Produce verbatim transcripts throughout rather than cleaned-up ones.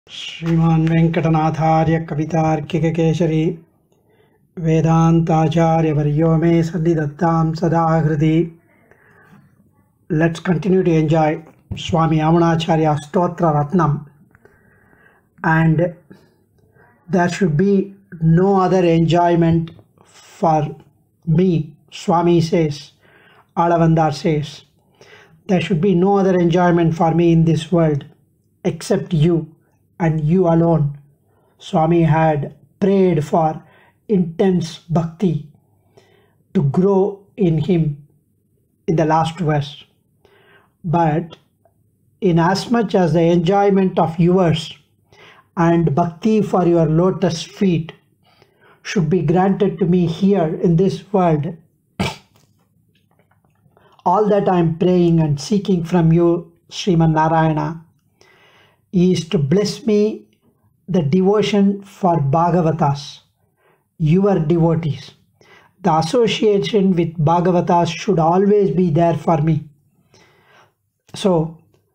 श्रीमान वेंकटनाथार्य कवितार्किककेसरी वेदांताचार्य वर्यो मे सन्निधत्तां सदा हृदि. Let's continue to enjoy Swami Yamunacharya Stotra Ratnam, and there should be no other enjoyment for me. Swami says, Alavandar says, there should be no other enjoyment for me in this world except you and you alone. Swami had prayed for intense bhakti to grow in him in the last verse. But in as much as the enjoyment of yours and bhakti for your lotus feet should be granted to me here in this world, all that I am praying and seeking from you, Sriman Narayana, is to bless me the devotion for Bhagavatas, your devotees. The association with Bhagavatas should always be there for me. So,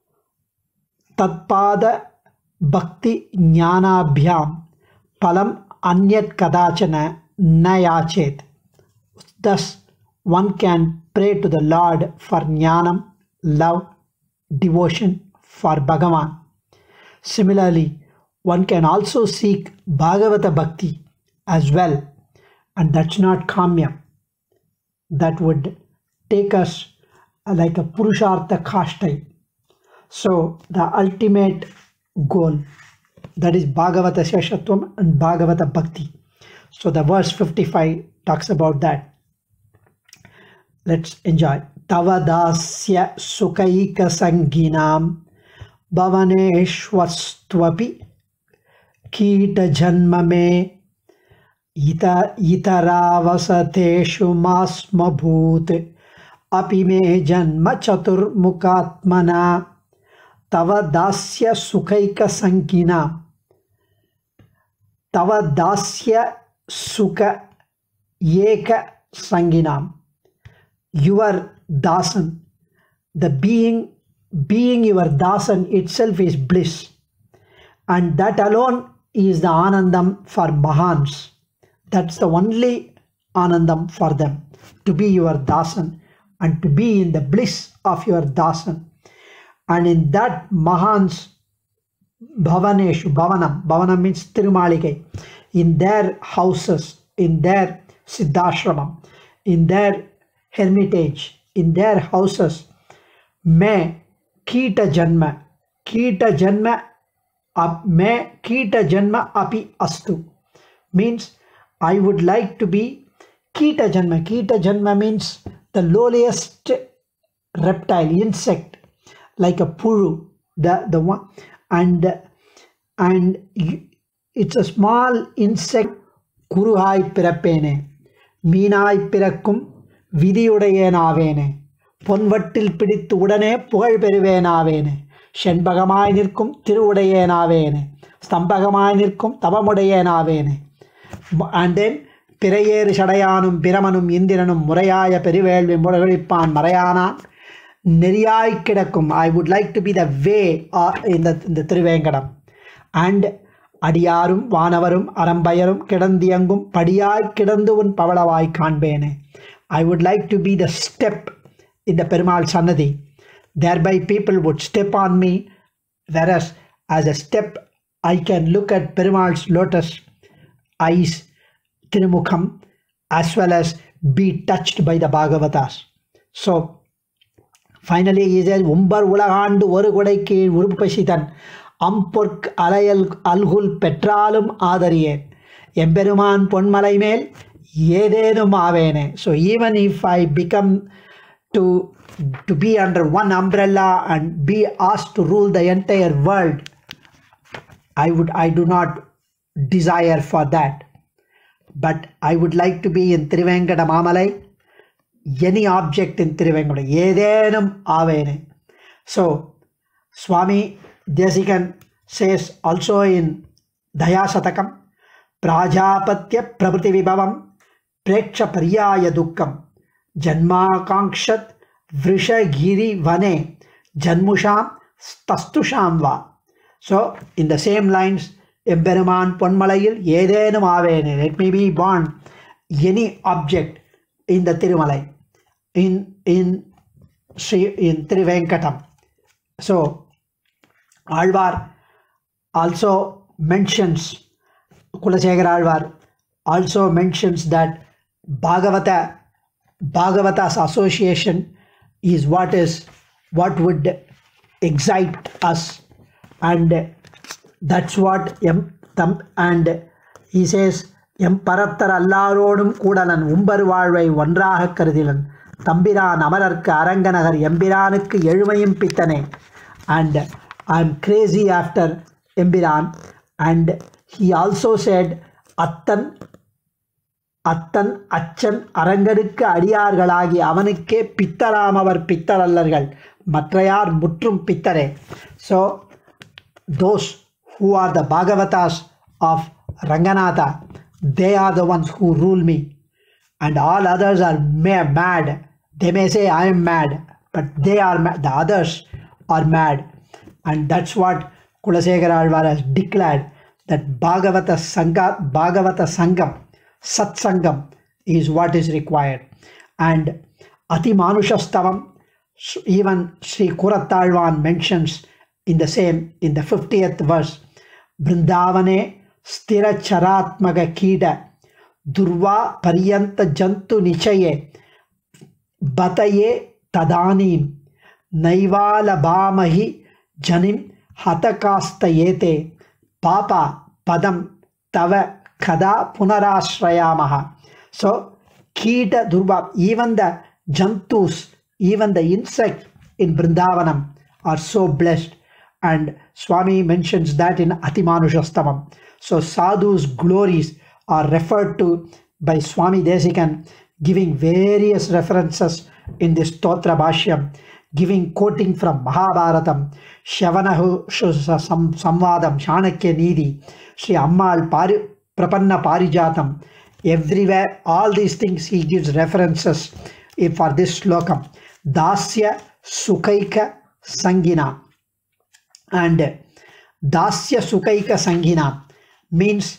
Tatpada Bhakti Jnanabhyam Palam Anyat Kadachana Nayachet. Thus, one can pray to the Lord for Jnanam, love, devotion for Bhagavan. Similarly, one can also seek Bhagavata Bhakti as well, and that's not Kamya. That would take us like a Purushartha Kashtai. So the ultimate goal, that is Bhagavata Sheshatvam and Bhagavata Bhakti. So the verse fifty-five talks about that. Let's enjoy. Tavadasya Sukaika Sanginam Bhavaneshwastvapi Kita Janmame Ita Itaravasateshu Masmabhut Api me Janma Chatur Mukatmana Tavadasya Sukaika Sankina. Tavadasya Sukha Yeka Sanginam. Your Dasan, the being being your Dasan itself is bliss, and that alone is the Anandam for Mahans. That's the only Anandam for them, to be your Dasan and to be in the bliss of your Dasan. And in that Mahans Bhavaneshu, Bhavanam, Bhavanam means Tirumalikai, in their houses, in their Siddhashramam, in their hermitage, in their houses, may Kita Janma, Kita Janma, may Kita Janma api astu, means I would like to be Kita Janma. Kita Janma means the lowliest reptile, insect, like a puru, the, the one, and, and it's a small insect. Kuruhai Pirapene, Meenai Pirakkum, Vidiyudayenavene. பொன்வட்டில் பிடித்து உடனே புகழ் பெறுவேனாவேனே, செண்பகமாய் நிற்கும் திருவுடையேனாவேனே, ஸ்தம்பகமாய் நிற்கும் தவமுடையேனாவேனே. And then பிறையேறு சடையானும் பிரமனும் இந்திரனும் முறையாய பெருவேள்வி முழகழிப்பான் மறையானான் நெறியாய் கிடக்கும். I would like to be the way in the, in the Trivenkadam. And அடியாரும் வானவரும் அரம்பயரும் கிடந்தியங்கும் படியாய் கிடந்து உன் பவளவாய் காண்பேனே. I would like to be the step in the Perumal Sannadhi. Thereby people would step on me, whereas as a step I can look at Perumal's lotus eyes, Tirumukham, as well as be touched by the Bhagavatas. So finally he says, Umbar Ulagandu Orugudai Urupasitan Ampurk Alayal Alhul Petralum Adariye Emperuman Ponmalai Mel Yedenum Avene. So even if I become To, to be under one umbrella and be asked to rule the entire world, I would I do not desire for that. But I would like to be in Trivenkada Mamalai, any object in Trivenkada, Yedenum Avene. So Swami Desikan says also in Daya Satakam, Prajapatya Prabhuti Vibhavam Preksha Paryaya Dukkam Janmakangshat Vrishagiri Vane Janmusham Tastusham Va. So in the same lines, Emperuman Ponmalayil Edenum Avene, let me be born any object in the Tirumalai, in in Sri in Trivenkatam. So Alvar also mentions, Kulasekara Alvar also mentions that Bhagavata, Bhagavata's association is what is what would excite us, and that's what em, tam, and he says எம் பரத்தர் அல்லாரோடும் கூடலன் உம்பர் வாழ்வை ஒன்றாக கருதிலன் தம்பிரான் அமரர்க்கு Aranganagar எம்பிரானுக்கு எழுமையும் பித்தனே. And I'm crazy after Embiran. And he also said அத்தன் அத்தன் அச்சன் அரங்கனுக்கு அடியார்களாகி அவனுக்கே பித்தராம் அவர் பித்தரல்லர்கள் மற்றையார் முற்றும் பித்தரே. So those who are the Bhagavatas of Ranganatha, they are the ones who rule me, and all others are mad. They may say I am mad, but they are mad. The others are mad. And that's what Kulasekara Alvar has declared, that Bhagavata Sangha, Bhagavata Sangam, Satsangam is what is required. And Ati Manushastavam, even Sri Kurattalvan mentions in the same, in the fiftieth verse, Vrindavane Stira Charatmaga Kida Durva Paryanta Jantu Nichaye Bataye Tadanim Naivala Bamahi Janim Hatakasta Yete Papa Padam Tava Kada Punarashrayamaha. So Kita Durva, even the Jantus, even the insects in Vrindavanam are so blessed. And Swami mentions that in Atimanushastavam. So Sadhu's glories are referred to by Swami Desikan, giving various references in this Stotra Bhashyam, giving quoting from Mahabharatam, Shavanahu Samvadam, Chanakya Nidhi, Sri Ammal Pari, Prapanna Parijatam. Everywhere, all these things he gives references for this slokam. Dasya Sukaika Sangina. And Dasya Sukaika Sangina means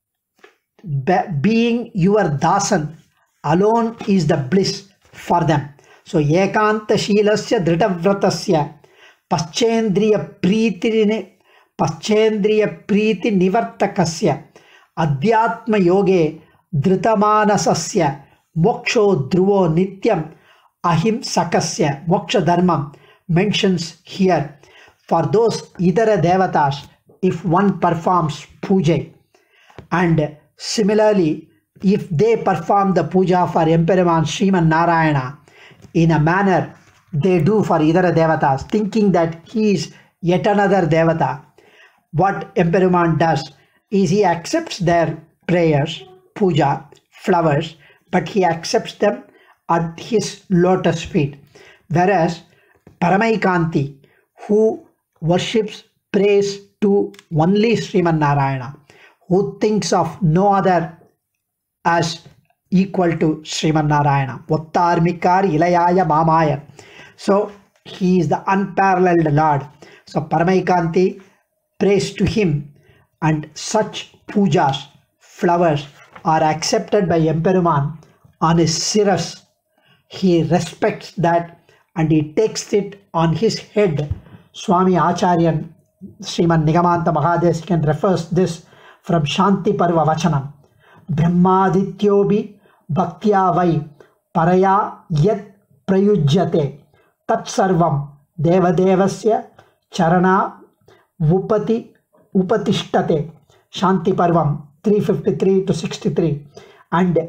being your dasan alone is the bliss for them. So Ekanta Shilasya Dritavratasya Paschendriya Preeti Paschendriya Preeti Nivartakasya Adhyatma Yoge Dritamanasasya Moksho Dhruvo Nityam Ahim Sakasya. Moksha Dharma mentions here for those Idara Devatas, if one performs puja, and similarly if they perform the puja for Emperuman Sriman Narayana in a manner they do for Idara Devatas, thinking that he is yet another Devata, what Emperuman does is he accepts their prayers, puja, flowers, but he accepts them at his lotus feet. Whereas Paramaikanti, who worships, prays to only Sriman Narayana, who thinks of no other as equal to Sriman Narayana. Vattarmikar Ilayaya Mamaya. So he is the unparalleled Lord. So Paramaikanti prays to him, and such pujas, flowers, are accepted by Emperuman on his siras. He respects that and he takes it on his head. Swami Acharyan Sriman Nigamanta Mahadesikan refers this from Shanti Parva Vachanam. Brahmadityobi Bhaktya Vai Paraya Yat Prayujyate Tat Sarvam Devadevasya Charana Vupati Upatishtate. Shanti Parvam three fifty-three to sixty-three. And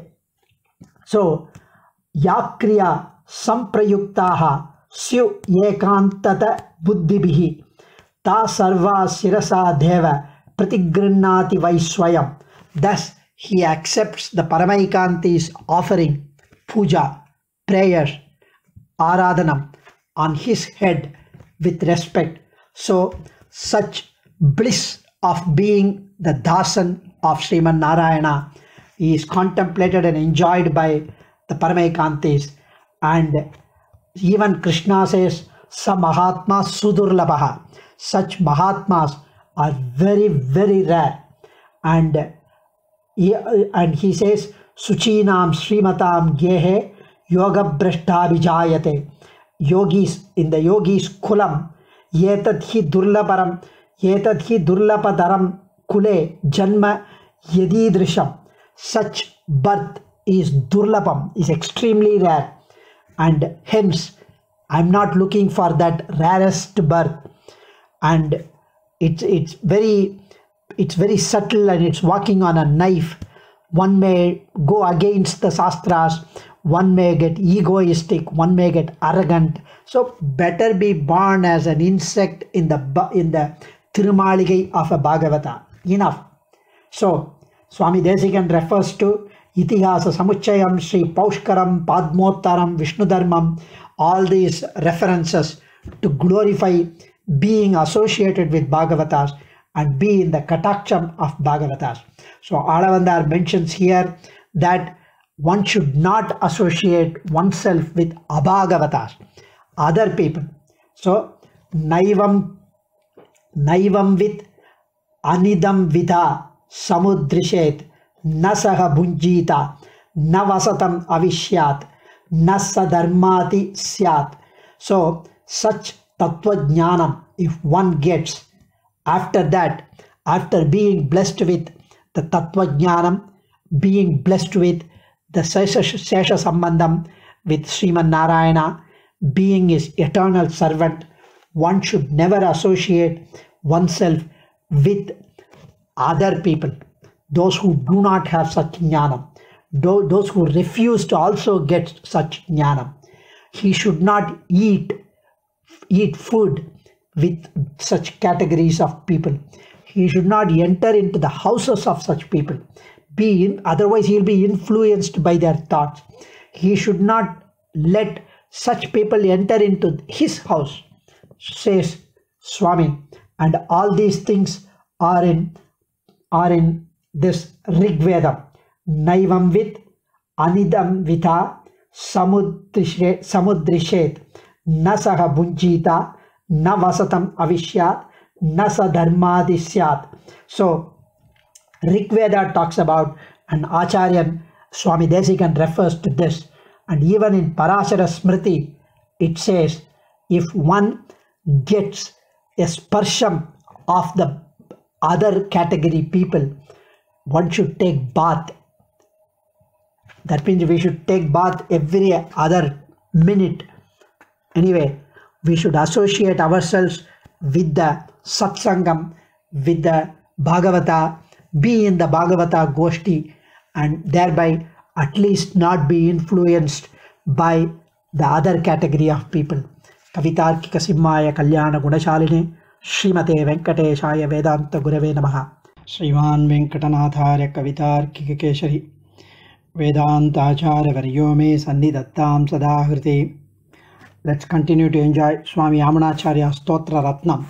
so Yakriya Samprayuktaha Syu Ekantata Buddhibihi Ta Sarva Sirasa Deva Pratigrinnati Vaiswayam. Thus he accepts the Paramaikanti's offering, puja, prayers, aradhanam on his head with respect. So such bliss of being the dasan of Sriman Narayana is contemplated and enjoyed by the Paramaikantis. And even Krishna says, Sa Mahatma Sudurlabaha. Such Mahatmas are very, very rare. And he, and he says, Suchinam Srimatam Gehe Yoga Brashtabhijayate. Yogis, in the yogis kulam, Yetad hi durlaparam, Yetad hi durlapadaram kule janma yadidrisham. Such birth is durlapam, is extremely rare. And hence, I'm not looking for that rarest birth. And it's it's very it's very subtle, and it's walking on a knife. One may go against the Shastras, one may get egoistic, one may get arrogant. So better be born as an insect in the in the Tirumaligai of a Bhagavata. Enough. So Swami Desikan refers to Itihasa Samuchayam, Sri Paushkaram, Padmottaram, Vishnudharmam, all these references to glorify being associated with Bhagavatas and be in the Kataksham of Bhagavatas. So Alavandar mentions here that one should not associate oneself with Abhagavatas, other people. So Naivam, Naivam with Anidam Vidha Samudrishet Nasaha Bunjita Navasatam Avishyat Nasadharmati Syat. So such Tattva Jnanam, if one gets, after that, after being blessed with the Tattva Jnanam, being blessed with the Sesha, Sesha Sambandham with Sriman Narayana, being his eternal servant, one should never associate oneself with other people, those who do not have such jnanam, those who refuse to also get such jnanam. He should not eat eat food with such categories of people. He should not enter into the houses of such people. Be in, otherwise he will be influenced by their thoughts. He should not let such people enter into his house, says Swami. And all these things are in are in this Rig Veda. Naivam with Anidam Vitha Samudrishet Samudrishet Nasaha Bunjita Navasatam Avishyat Nasa Dharmadisyat. So Rig Veda talks about, and Acharya Swami Desikan refers to this, and even in Parashara Smriti it says, if one gets a sparsham of the other category people, one should take bath. That means we should take bath every other minute. Anyway, we should associate ourselves with the satsangam, with the Bhagavata, be in the Bhagavata Goshti, and thereby at least not be influenced by the other category of people. Kavitarkika Simhaya Kalyana Gunashaline Srimate Venkateshaya Vedanta Gurave Namaha. Sriman Venkatanatharya Kavitarkika Keshari Vedanta Acharya Varyo Me Sannidattam Sadahriti. Let's continue to enjoy Swami Yamunacharya Stotra Ratnam.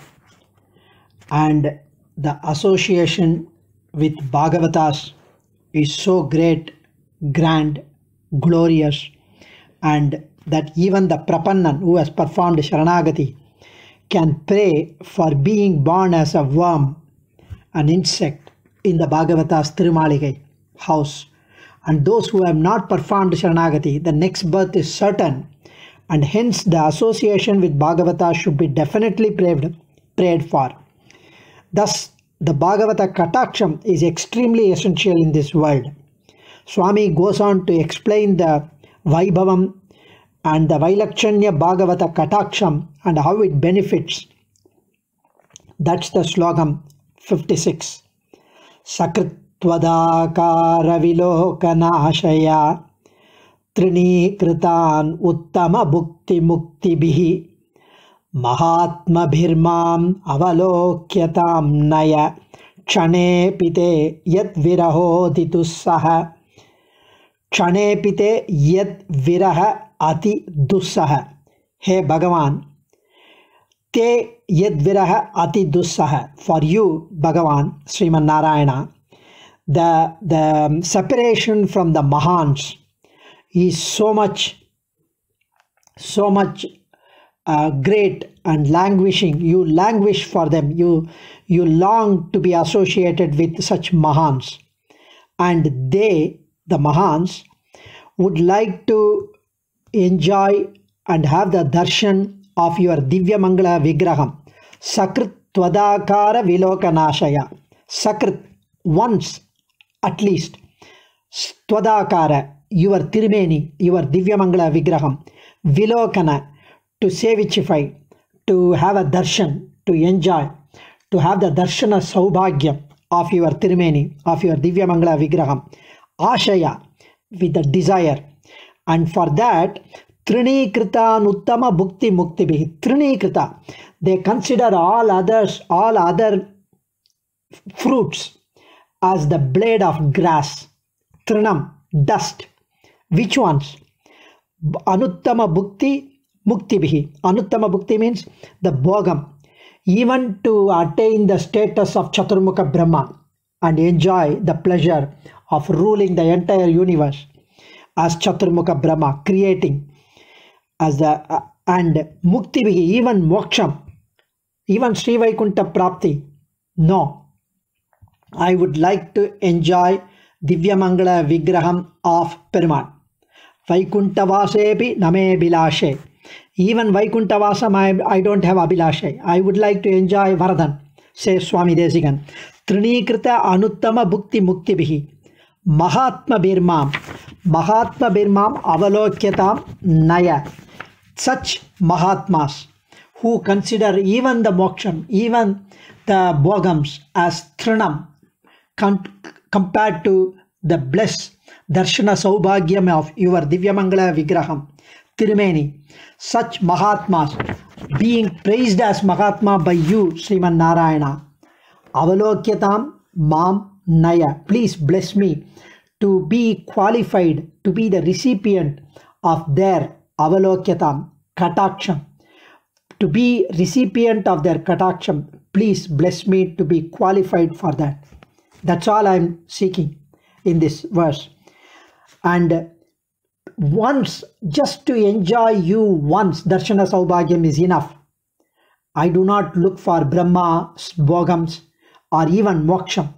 And the association with Bhagavatas is so great, grand, glorious, and that even the Prapannan who has performed Sharanagati can pray for being born as a worm, an insect, in the Bhagavata's Tirumaligai house. And those who have not performed Sharanagati, the next birth is certain, and hence the association with Bhagavata should be definitely prayed, prayed for. Thus, the Bhagavata Kataksham is extremely essential in this world. Swami goes on to explain the Vaibhavam and the Vailakshanya Bhagavata Kataksham and how it benefits. That's the slogam fifty-six. Sakritvadakara vilokanashaya trini kritan uttama bhukti mukti bihi Mahatma bhirmam avalokyatam naya chane pite yat viraho titussaha chane pite yat viraha ati dussaha. Hey Bhagavan, te yat viraha ati dussaha. For you, Bhagavan, Sriman Narayana, the, the separation from the Mahans is so much, so much uh, great and languishing. You languish for them. You, you long to be associated with such Mahans. And they, the Mahans, would like to enjoy and have the darshan of your Divya Mangala Vigraham. Sakrit Twadakara Vilokanashaya. Sakrit, once at least. Twadakara, your Tirumeni, your Divya Mangala Vigraham. Vilokana, to savichify, to have a darshan, to enjoy, to have the darshana saubhagyam of your Tirumeni, of your Divya Mangala Vigraham. Ashaya, with the desire. And for that, Trinikrita Nuttama Bhukti Muktibihi. Trinikrita, they consider all others, all other fruits as the blade of grass. Trinam, dust. Which ones? Anuttama Bhukti Muktibihi. Anuttama Bhukti means the bhogam. Even to attain the status of Chaturmukha Brahma and enjoy the pleasure of ruling the entire universe as Chaturmukha Brahma, creating as the uh, and Mukti Bihi, even Moksham, even Sri Vaikuntha Prapti. No, I would like to enjoy Divya Mangala Vigraham of Perumal. Vaikuntha Vasepi Name Bilashe. Even Vaikuntha Vasam, I, I don't have Abhilashe. I would like to enjoy Varadan, says Swami Desikan. Trinikrita Anuttama Bhukti Mukti Bihi. Mahatma Birmam. Mahatma Birmam Avalokyatam Naya. Such Mahatmas who consider even the Moksham, even the Bhogams as Trinam com compared to the blessed Darshana Saubhagyam of your Divya Mangala Vigraham, Tirumeni. Such Mahatmas being praised as Mahatma by you, Sriman Narayana. Avalokyatam Mam Naya. Please bless me to be qualified to be the recipient of their Avalokyatam, Kataksham. To be recipient of their Kataksham. Please bless me to be qualified for that. That's all I'm seeking in this verse. And once, just to enjoy you once, Darshana Saubhagyam is enough. I do not look for Brahma, Bhogams, or even Moksham.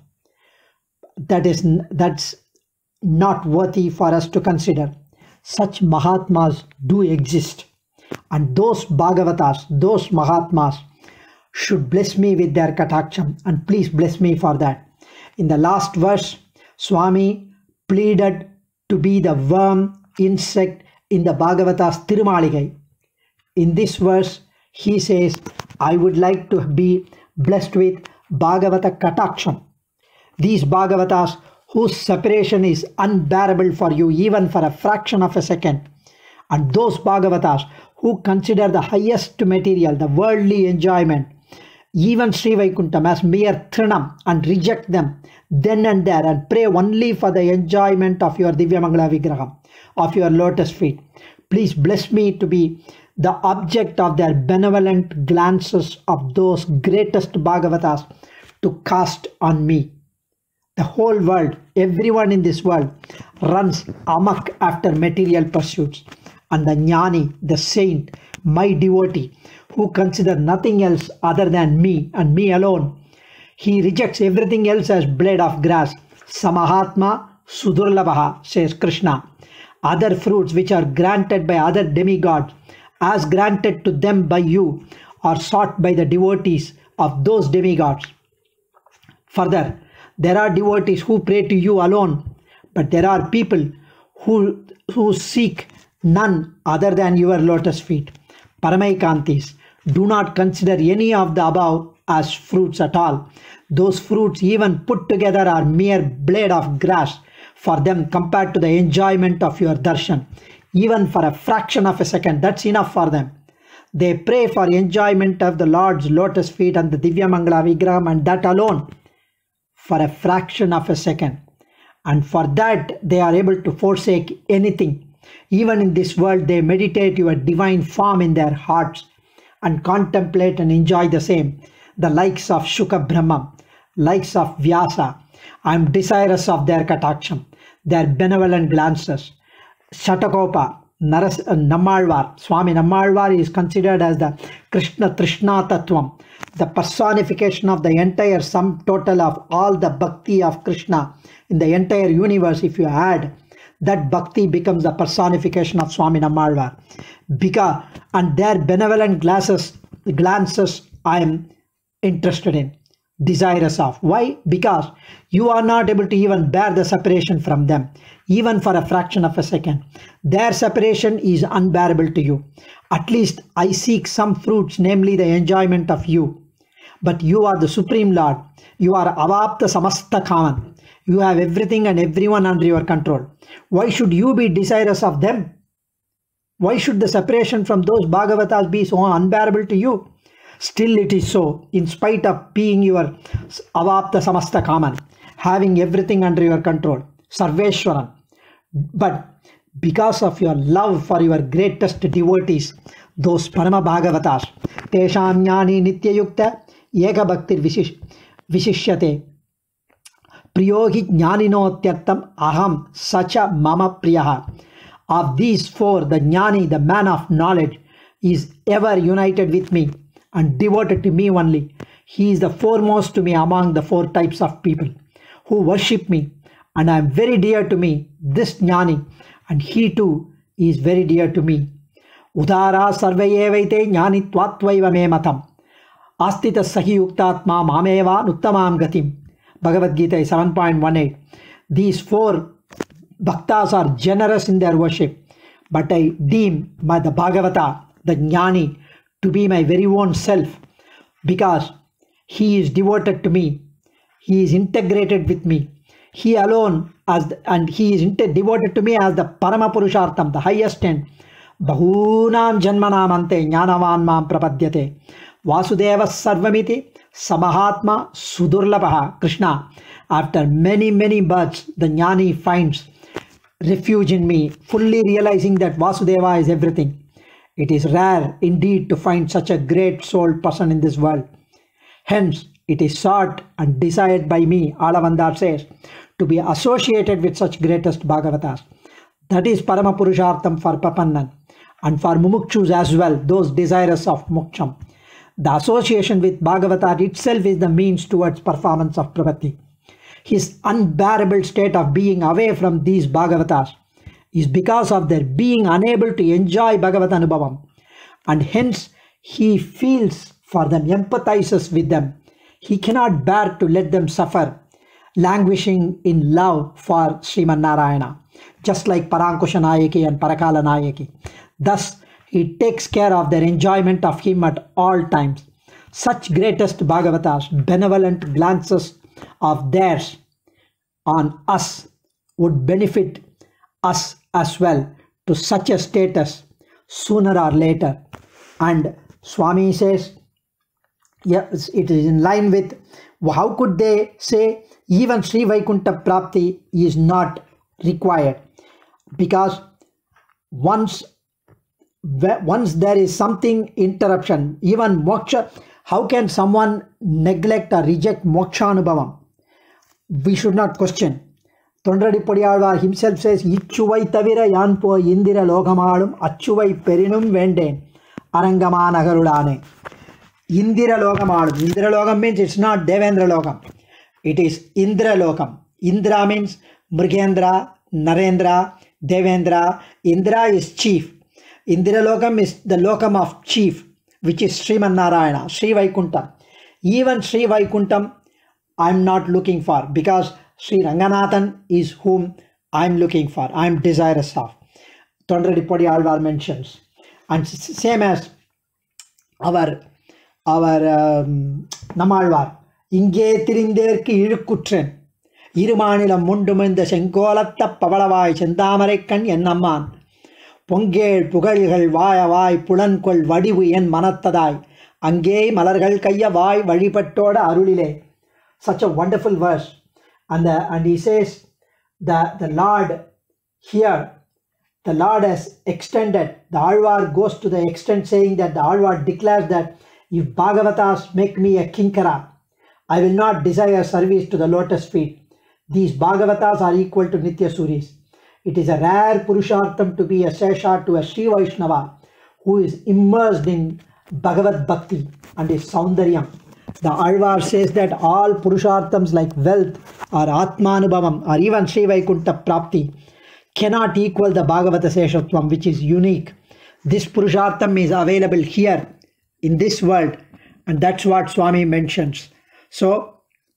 That is, that's not worthy for us to consider. Such Mahatmas do exist. And those Bhagavatas, those Mahatmas should bless me with their Kataksham. And please bless me for that. In the last verse, Swami pleaded to be the worm, insect in the Bhagavatas Tirumaligai. In this verse, he says, I would like to be blessed with Bhagavata Kataksham. These Bhagavatas whose separation is unbearable for you even for a fraction of a second. And those Bhagavatas who consider the highest material, the worldly enjoyment, even Sri Vaikuntham as mere Trinam, and reject them then and there and pray only for the enjoyment of your Divya Mangala Vigraham, of your lotus feet. Please bless me to be the object of their benevolent glances of those greatest Bhagavatas to cast on me. The whole world, everyone in this world runs amok after material pursuits. And the Jnani, the saint, my devotee, who consider nothing else other than me and me alone, he rejects everything else as blade of grass. Samahatma Sudurlabha, says Krishna. Other fruits which are granted by other demigods, as granted to them by you, are sought by the devotees of those demigods. Further, there are devotees who pray to you alone, but there are people who, who seek none other than your lotus feet. Paramaikantis, do not consider any of the above as fruits at all. Those fruits even put together are mere blade of grass for them compared to the enjoyment of your darshan. Even for a fraction of a second, that's enough for them. They pray for enjoyment of the Lord's lotus feet and the Divya Mangala Vigraham, and that alone for a fraction of a second. And for that they are able to forsake anything. Even in this world, they meditate your divine form in their hearts and contemplate and enjoy the same. The likes of Shuka Brahma, likes of Vyasa, I am desirous of their Kataksham, their benevolent glances. Shatakopa, Naras, uh, Nammalvar, Swami Nammalvar is considered as the Krishna Trishna Tattvam, the personification of the entire sum total of all the bhakti of Krishna in the entire universe. If you add, that bhakti becomes the personification of Swami Nammalvar. Because, and their benevolent glances, glances I am interested in, desirous of. Why? Because you are not able to even bear the separation from them, even for a fraction of a second. Their separation is unbearable to you. At least I seek some fruits, namely the enjoyment of you. But you are the Supreme Lord. You are Avapta Samasta Kaman. You have everything and everyone under your control. Why should you be desirous of them? Why should the separation from those Bhagavatas be so unbearable to you? Still it is so, in spite of being your Avapta Samasta Kaman, having everything under your control, Sarveshwaran. But because of your love for your greatest devotees, those Parama Bhagavatas, Tesham Jnani Nityayukta Eka Bhaktir Vishishyate Priyogi Jnaninotyartam Aham Sacha Mama Priyaha. Of these four, the Jnani, the man of knowledge, is ever united with me and devoted to me only. He is the foremost to me among the four types of people who worship me, and I am very dear to me, this Jnani, and he too is very dear to me. Udara sarvayevaite jnani tvatvaiva me matam astita sahi yuktatma mameva nuttamam gatim. Bhagavad Gita seven point one eight. These four bhaktas are generous in their worship, but I deem by the Bhagavata, the Jnani, to be my very own self, because he is devoted to me, he is integrated with me, he alone as the, and he is inter devoted to me as the Parama Purushartham, the highest end. Bahunam Janmanam Ante Jnanavan Mam Prapadyate Vasudeva Sarvamiti Samahatma Sudurlapaha. Krishna, after many many births, the Jnani finds refuge in me, fully realizing that Vasudeva is everything. It is rare indeed to find such a great souled person in this world. Hence, it is sought and desired by me, Alavandar says, to be associated with such greatest Bhagavatas. That is Parama Purushartham for Papannan, and for Mumukshus as well, those desirous of Moksham. The association with Bhagavata itself is the means towards performance of Prapatti. His unbearable state of being away from these Bhagavatas is because of their being unable to enjoy Bhagavad Anubhavam, and hence he feels for them, empathizes with them. He cannot bear to let them suffer, languishing in love for Sriman Narayana, just like Parankusha Nayaki and Parakala Nayaki. Thus, he takes care of their enjoyment of him at all times. Such greatest Bhagavatas, benevolent glances of theirs on us would benefit us as well to such a status sooner or later. And Swami says, yes, it is in line with how could they say even Sri Vaikuntha Prapti is not required, because once once there is something interruption, even moksha, how can someone neglect or reject moksha anubhavam? We should not question. Tondadi Podiyalvar himself says, Ichuvai tavira yanpo indira logamalum achuvai perinum vende arangama nagarulane. Indira logamalum. Indira logam means it's not Devendra logam. It is Indra logam. Indra means Mrigendra, Narendra, Devendra. Indra is chief. Indira logam is the logam of chief, which is Sriman Narayana, Sri Vaikuntham. Even Sri Vaikuntham I am not looking for, because Sri Ranganathan is whom I am looking for, I am desirous of. Tondadi Podiyalvar mentions. And same as our, our um, Nammalvar. Inge tirinderki irukutren. Irumanilam mundumenda senkolatta pavalavai chendamarekkan ennamman. Pongel pugalgal vaya vai pulankol vadivu en manattadai. Ange malargal kaya vai vadipattoda arulile. Such a wonderful verse. And, the, and he says that the Lord here, the Lord has extended, the Alvar goes to the extent saying that the Alvar declares that if Bhagavatas make me a Kinkara, I will not desire service to the lotus feet. These Bhagavatas are equal to Nitya Suris. It is a rare Purushartham to be a Sesha to a Sri Vaishnava who is immersed in Bhagavad Bhakti and is Saundaryam. The Alvar says that all Purusharthams like wealth or Atmanubhavam or even Sri Vaikunta Prapti cannot equal the Bhagavata Seshatvam, which is unique. This Purushartham is available here in this world, and that's what Swami mentions. So,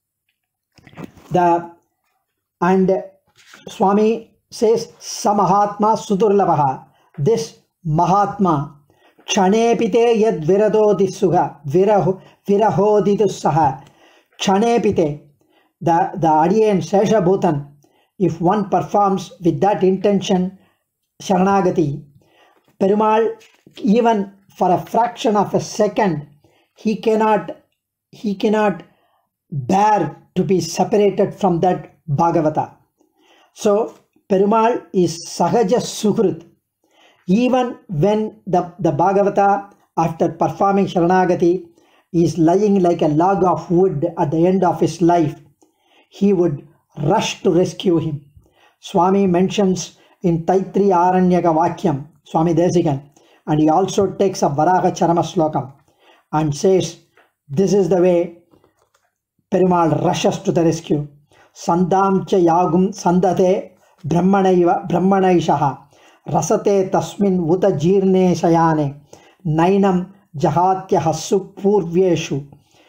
the and Swami says, Samahatma Sudurlavaha. This Mahatma, Chanepite yad viradodisuha, viraho virahoditusaha. Chanepite, the, the Adiyan Seshabhutan, if one performs with that intention, Sharanagati, Perumal, even for a fraction of a second, he cannot, he cannot bear to be separated from that Bhagavata. So, Perumal is Sahaja Sukrut. Even when the, the Bhagavata, after performing Sharanagati, is lying like a log of wood at the end of his life, he would rush to rescue him. Swami mentions in Taitri Aranyaka Vakyam, Swami Desikan, and he also takes a Varaha Charama Slokam and says, this is the way Perumal rushes to the rescue. Sandam cha yagum sandate brahmanaiva brahmanaishaha rasate tasmin uta jirne shayane nainam jahatya hasu purvyeshu.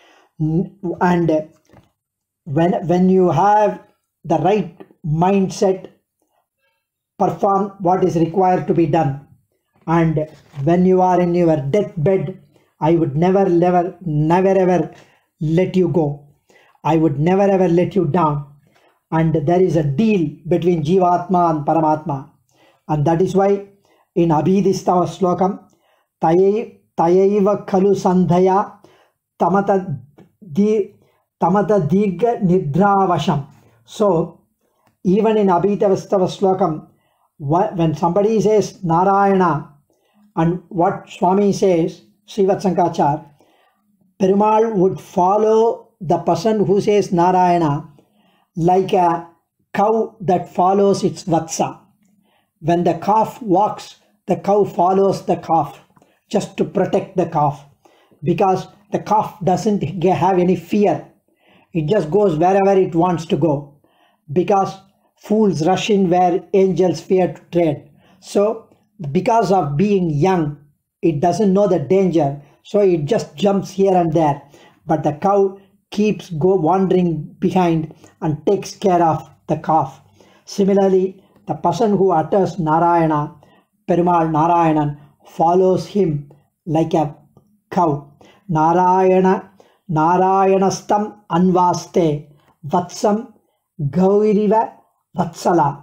And when, when you have the right mindset, perform what is required to be done. And when you are in your deathbed, I would never, never, never ever let you go. I would never ever let you down. And there is a deal between Jivatma and Paramatma. And that is why in Abhidhistava Slokam, Tayaiva Kalu Sandhaya Tamata Di Tamata Diga Nidravasham. So, even in Abhidhistava Slokam, when somebody says Narayana, and what Swami says, Srivatsankachar, Perumal would follow the person who says Narayana like a cow that follows its vatsa. When the calf walks, the cow follows the calf just to protect the calf, because the calf doesn't have any fear. It just goes wherever it wants to go, because fools rush in where angels fear to tread. So, because of being young, it doesn't know the danger, so it just jumps here and there. But the cow keeps go wandering behind and takes care of the calf. Similarly, the person who utters Narayana, Perumal Narayanan, follows him like a cow. Narayana, Narayanastam anvaste, Vatsam Gauriva Vatsala.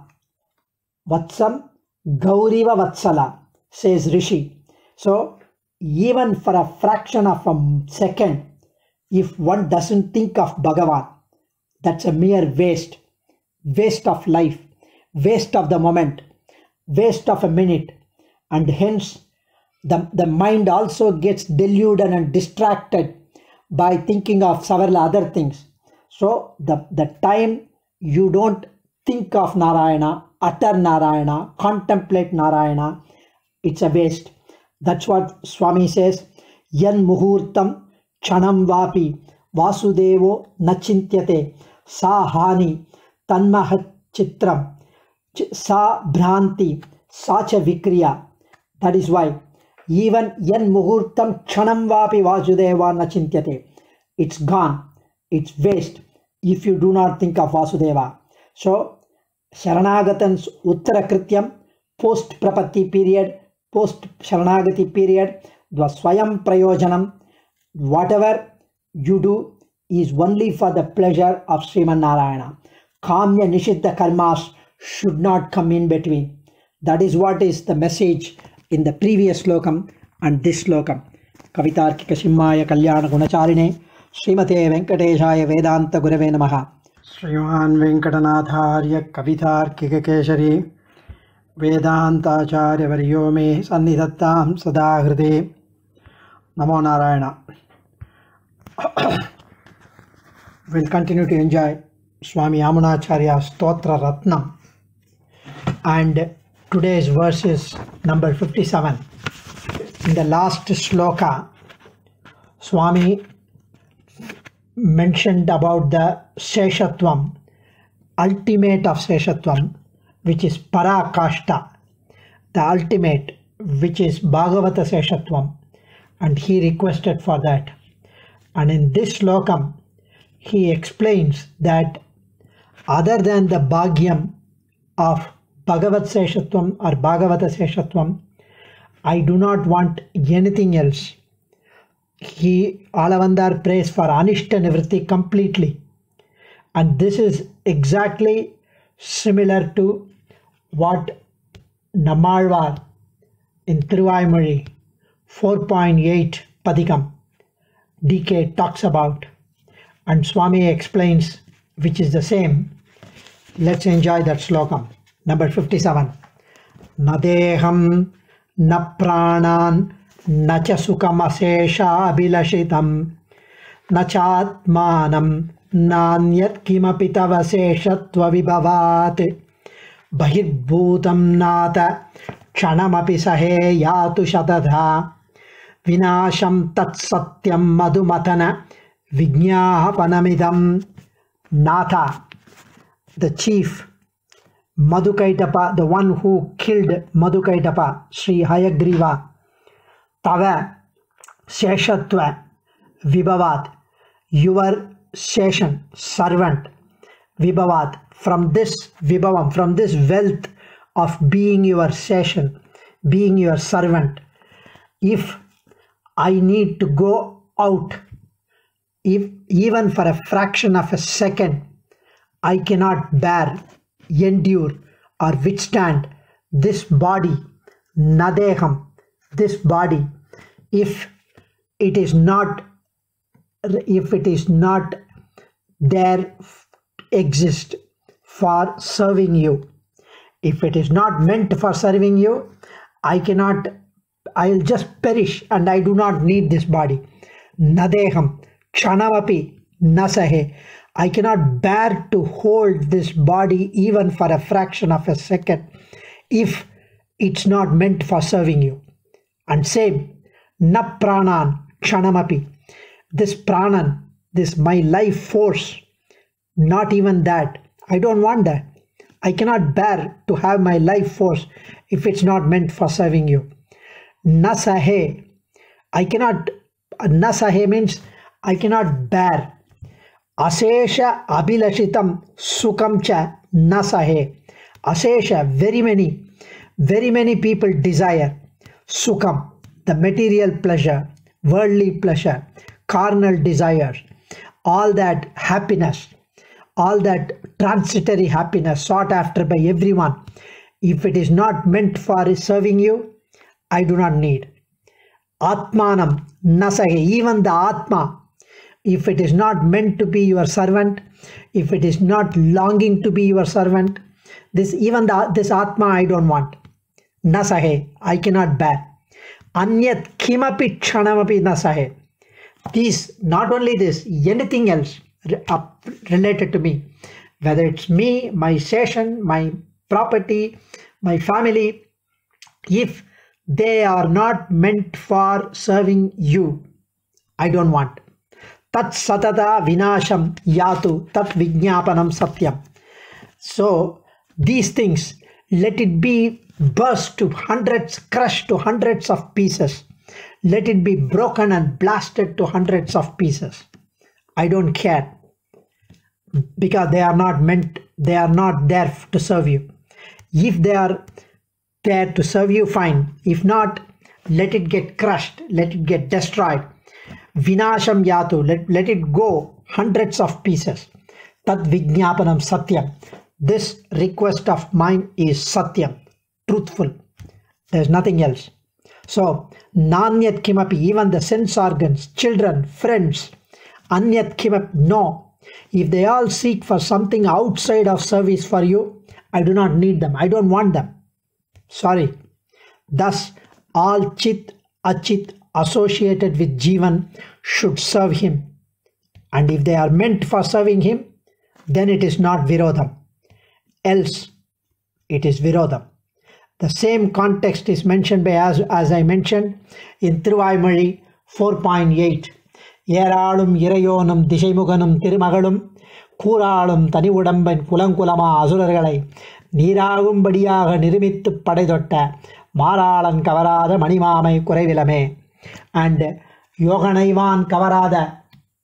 Vatsam Gauriva Vatsala, says Rishi. So, even for a fraction of a second, if one doesn't think of Bhagavan, that's a mere waste. Waste of life, waste of the moment, waste of a minute. And hence, the, the mind also gets deluded and distracted by thinking of several other things. So, the, the time you don't think of Narayana, utter Narayana, contemplate Narayana, it's a waste. That's what Swami says, Yan muhurtam chanam vapi vasudevo nachintyate sa hani tanmahat chitram sa bhranti sacha vikriya. That is why even yan muhurtam chanam vapi vasudeva nachintyate, it's gone, it's waste if you do not think of Vasudeva. So, Sharanagatan's Uttara Krityam, post Prapatti period, post Sharanagati period, the Swayam Prayojanam, whatever you do is only for the pleasure of Sriman Narayana. Kamya Nishiddha Karmas should not come in between. That is what is the message in the previous slokam and this slokam. Kavitarkika Simmaya Kalyana Gunacharine Srimate Venkateshaya Vedanta Gurave Namaha. Sriman Venkatanatharya Kavitarkika Keshari Vedantacharya Varyo Me Sannidhattam Sada Hride. Namo Narayana. We'll continue to enjoy Swami Yamunacharya's Stotra Ratnam. And today's verse is number fifty-seven. In the last sloka, Swami mentioned about the Seshatvam, ultimate of Seshatvam, which is Parakashta, the ultimate, which is Bhagavata Seshatvam, and he requested for that. And in this slokam, he explains that other than the Bhagyam of Bhagavat Seshatvam or Bhagavata Seshatvam, I do not want anything else. He, Alavandar prays for Anishta Nivritti completely. And this is exactly similar to what Nammalvar in Thiruvaimozhi four point eight Padikam D K talks about, and Swami explains, which is the same. Let's enjoy that slokam. Number fifty-seven. Nadeham na pranan na cha sukham asesha abhilashitam na chatmanam nanyat kimapi tava seshatva vibhavat bahirbhutam nata kshanamapi sahe yatu shatadha vinasham tat satyam madhumatana vijñāpanamidam. Natha, the chief, Madhukaitapa, the one who killed Madhukaitapa, Sri Hayagriva, Tava Seshatva Vibhavat, your session, servant, Vibhavat, from this Vibhavam, from this wealth of being your session, being your servant, if I need to go out, if even for a fraction of a second, I cannot bear, endure or withstand this body, nadeham, this body, if it is not, if it is not there, exist for serving you. If it is not meant for serving you, I cannot, I'll just perish, and I do not need this body. Nadeham, kshanavapi nasahe. I cannot bear to hold this body even for a fraction of a second if it's not meant for serving you. And same, na pranan kshanamapi. This pranan, this my life force, not even that. I don't want that. I cannot bear to have my life force if it's not meant for serving you. Nasahe. I cannot, nasahe means I cannot bear. Asesha abhilashitam sukham cha nasahe. Asesha, very many, very many people desire sukham, the material pleasure, worldly pleasure, carnal desires, all that happiness, all that transitory happiness sought after by everyone. If it is not meant for serving you, I do not need. Atmanam nasahe, even the Atma, if it is not meant to be your servant, if it is not longing to be your servant, this even the, this Atma I don't want. Nasahe, I cannot bear. Anyat kimapi kshanamapi nasahe. These, not only this, anything else related to me, whether it's me, my session, my property, my family, if they are not meant for serving you, I don't want. Tat satata vinasham yatu tat vijñāpanam satyam. So these things, let it be burst to hundreds, crushed to hundreds of pieces. Let it be broken and blasted to hundreds of pieces. I don't care, because they are not meant, they are not there to serve you. If they are there to serve you, fine. If not, let it get crushed, let it get destroyed. Vinasham yatu, let, let it go hundreds of pieces. Tat vijñāpanam satyam. This request of mine is satyam, truthful. There's nothing else. So, nanyat kimapi, even the sense organs, children, friends, anyat kimapi, no. If they all seek for something outside of service for you, I do not need them. I don't want them. Sorry. Thus, all chit, achit associated with Jivan should serve him. And if they are meant for serving him, then it is not virodham. Else, it is Virodham. The same context is mentioned by, as, as I mentioned, in Thiruvaimozhi four point eight. Yeralum Irayonum Dishaimuganum Tirumagalum Kuralum Taniudamban Kulankulama Azurargalai Niragum Badiaga Nirimittu Padadotta Maralan Kavarada Manimamai Kurevilame and Yoganaivan Kavarada.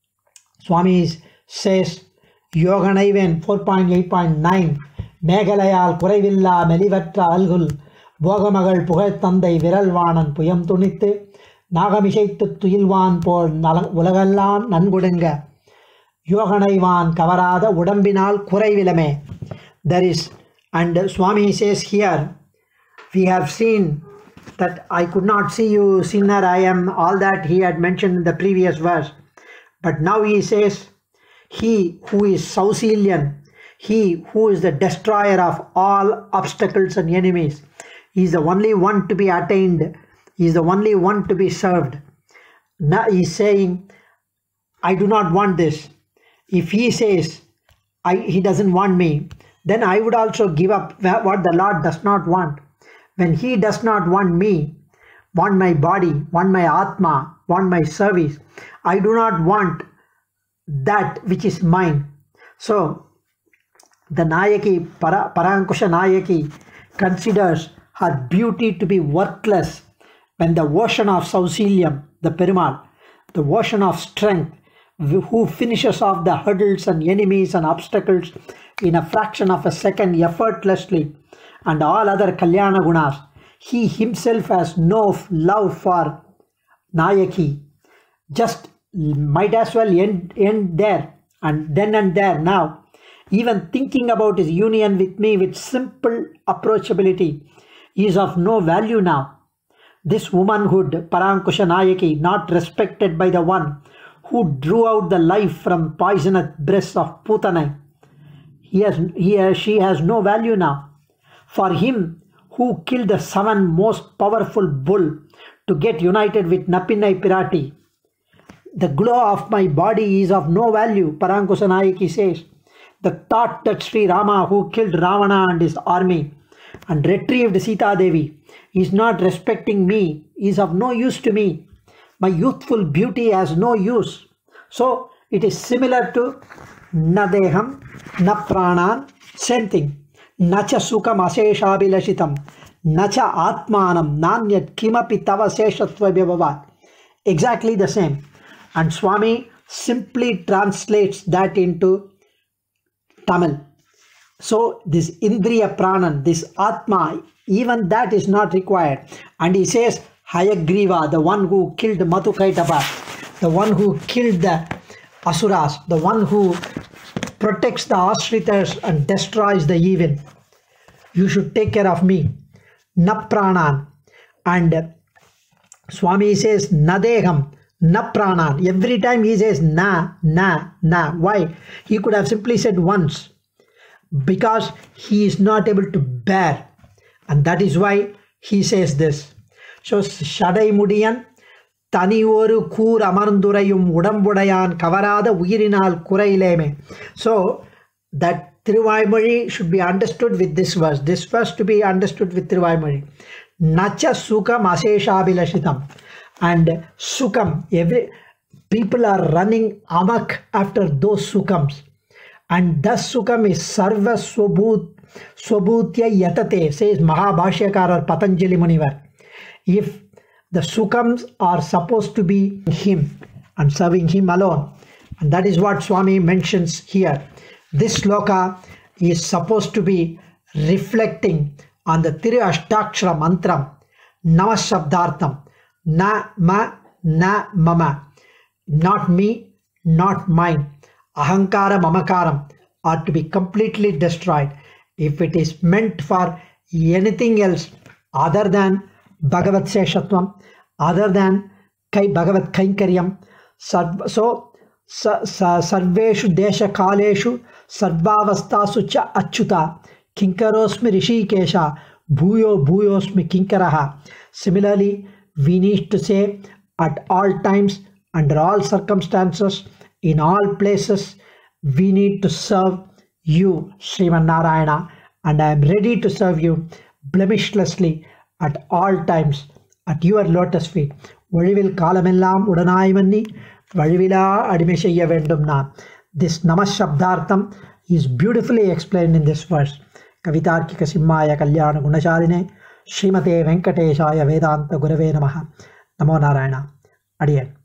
Swami says Yoganaivan four point eight point nine Megalayal Kurevilla Melivatra Algul Bogamagal Pugatandai Viralvanan Puyam Tunite Nagamishaittu Tuilvan Por Ulagalam Nangudanga Yoganaivan Kavarada Udambinal Kurevilame. There is, and Swami says here, we have seen that I could not see you, sinner I am, all that he had mentioned in the previous verse. But now he says, he who is Sausilian, he who is the destroyer of all obstacles and enemies, he is the only one to be attained, he is the only one to be served. Now he is saying, I do not want this. If he says, I, he doesn't want me, then I would also give up what the Lord does not want. When he does not want me, want my body, want my Atma, want my service, I do not want that which is mine. So, the Nayaki, Para, Parankusha Nayaki considers her beauty to be worthless when the ocean of Sausilium, the Perumal, the ocean of strength, who finishes off the hurdles and enemies and obstacles in a fraction of a second effortlessly, and all other Kalyana Gunas, he himself has no love for Nayaki. Just might as well end, end there and then and there now. Even thinking about his union with me with simple approachability is of no value now. This womanhood, Parankusha Nayaki, not respected by the one who drew out the life from poisonous breasts of Putanai, he has, he has, she has no value now. For him who killed the seven most powerful bull to get united with Nappinai Pirati, the glow of my body is of no value, Parankusha Nayaki says. The thought that Sri Rama, who killed Ravana and his army and retrieved Sita Devi, is not respecting me, is of no use to me. My youthful beauty has no use. So it is similar to Nadeham, Na Pranan, same thing. Nacha Sukam Aseshabhilashitam, Nacha Atmanam, Nanyat Kimapi Tava Seshatva Vyavavat. Exactly the same. And Swami simply translates that into Tamil. So this Indriya Pranan, this Atma, even that is not required. And he says, Hayagriva, the one who killed Madhukaitaba, the one who killed the Asuras, the one who protects the Ashritas and destroys the evil. You should take care of me. Napranan. And Swami says, Nadeham, Napranan. Every time he says na, na, na. Why? He could have simply said once. Because he is not able to bear. And that is why he says this. So, Shadai Mudiyan, Tani oru Kur Amarndurayum Udambudayan Kavarada Uirinal Kuraileme. So, that Thiruvaimozhi should be understood with this verse. This verse to be understood with Thiruvaimozhi. Nacha Sukam Aseshabhilashitam. And Sukam, every people are running amok after those Sukams. And thus Sukam is Sarva Swabhut, Swabhutya Yatate, says Mahabhashyakar or Patanjali Munivar. If the Sukams are supposed to be him and serving him alone, and that is what Swami mentions here. This sloka is supposed to be reflecting on the Thiru Ashtakshara Mantram, Namashabdartham, Na ma na mama, not me, not mine. Ahankara mamakaram are to be completely destroyed. If it is meant for anything else other than Bhagavat Seshatvam, other than Kai Bhagavat Kainkaryam, so Sarveshu Desha Kaleshu Sarvavastasu cha Achyuta Kinkarosmi Rishikesha Bhuyo Bhuyosmi Kinkaraha. Similarly, we need to say at all times, under all circumstances, in all places, we need to serve you, Sriman Narayana, and I am ready to serve you blemishlessly at all times at your lotus feet. வழிவில் காலமெல்லாம் உடனாய் மன்னி வழிவிலா அடிமை செய்ய வேண்டும் நான். This Namashabdartham is beautifully explained in this verse. Kavitarkika Simhaya Kalyana Gunashaline Srimate Venkateshaya Vedanta Gurave Namaha. Namo Narayana. Adiyan.